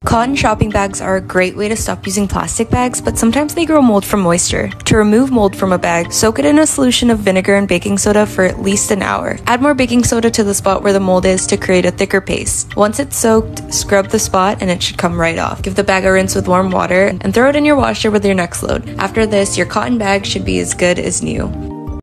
Cotton shopping bags are a great way to stop using plastic bags, but sometimes they grow mold from moisture. To remove mold from a bag, soak it in a solution of vinegar and baking soda for at least an hour. Add more baking soda to the spot where the mold is to create a thicker paste. Once it's soaked, scrub the spot and it should come right off. Give the bag a rinse with warm water and throw it in your washer with your next load. After this, your cotton bag should be as good as new.